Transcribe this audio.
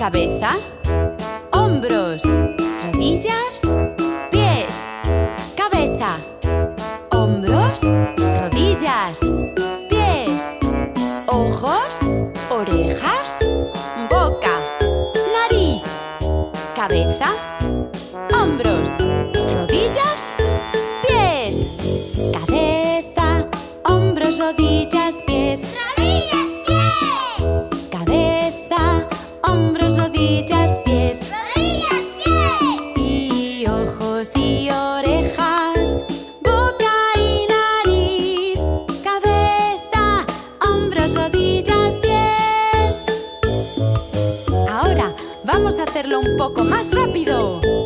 Cabeza, hombros, rodillas, pies. Cabeza, hombros, rodillas, pies. Ojos, orejas, boca, nariz. Cabeza, hombros, rodillas, pies. Cabeza, hombros, rodillas, pies. ¡Rodillas, pies! Cabeza, hombros, rodillas, pies. ¡Rodillas, pies! Y ojos y orejas, boca y nariz. Cabeza, hombros, rodillas, pies. Ahora vamos a hacerlo un poco más rápido.